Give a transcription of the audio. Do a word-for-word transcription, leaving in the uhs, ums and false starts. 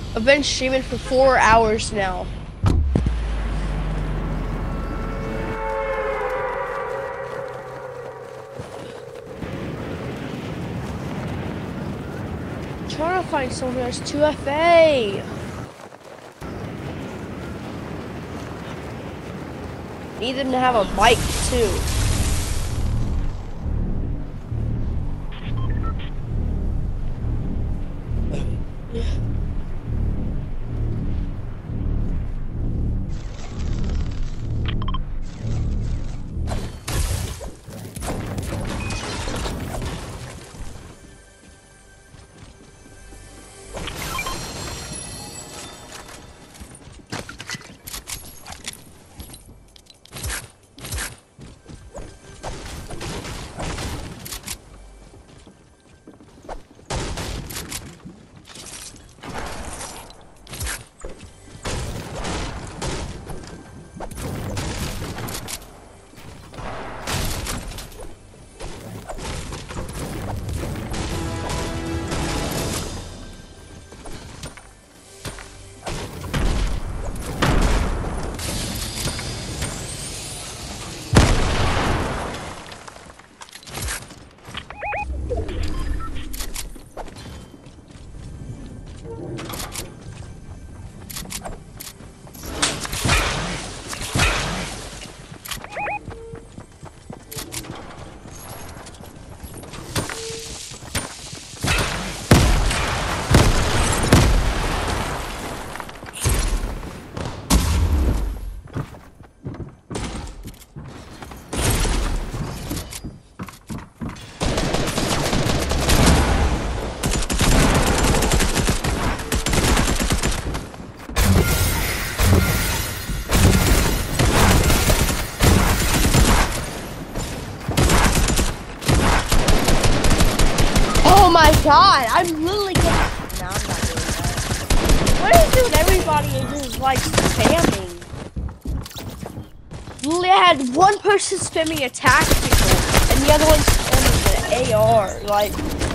I've been streaming for four hours now. I'm trying to find someone who has two F A. Need them to have a mic too. Oh my god, I'm literally getting. No, I'm not doing that. What is doing? Everybody is just like spamming. Literally, I had one person spamming a tactical and the other one spamming an A R. Like.